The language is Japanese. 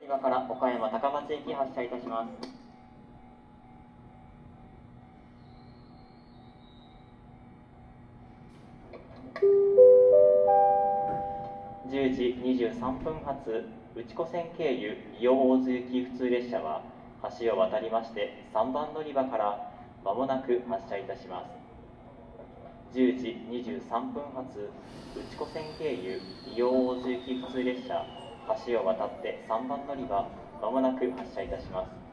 今から岡山高松駅発車いたします。10時23分発内子線経由伊予大津行き普通列車は橋を渡りまして3番乗り場からまもなく発車いたします。10時23分発内子線経由伊予大津行き普通列車橋を渡って3番乗り場まもなく発車いたします。